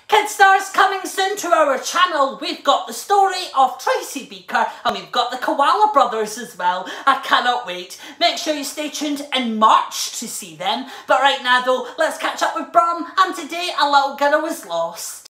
Kid Stars coming soon to our channel. We've got the story of Tracy Beaker and we've got the Koala Brothers as well. I cannot wait. Make sure you stay tuned in March to see them. But right now though, let's catch up with Brum, and today a little girl was lost.